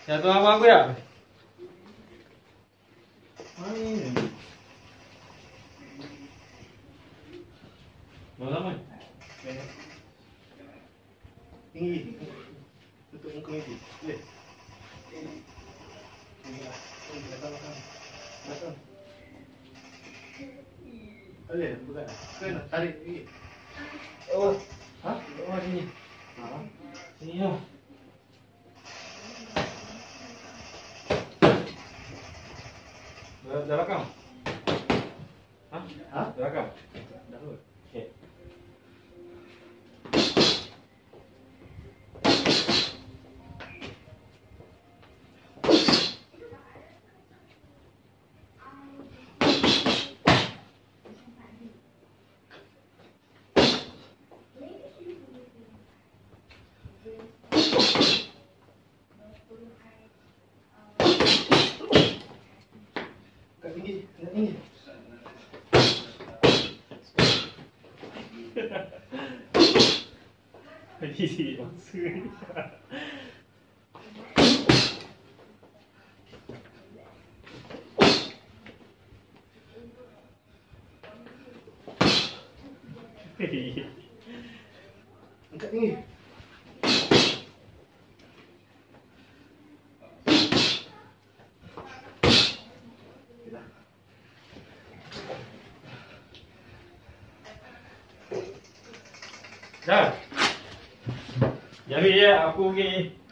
Ya tu abang aku ya? Main. Mana main? Tinggi. Tutup muka lagi. Boleh. Belakang. Boleh, bukan. Kena tarik lagi. Oh, Ha? oh sini. Ha? Sini ya. Dah rakam? Ha? Ha? Dah rakam? Dah kot. Okey. Kat tinggi. Kat tinggi. Lagi masa ni. Angkat tinggi. Okey dah. Dah. Jadi ya aku pergi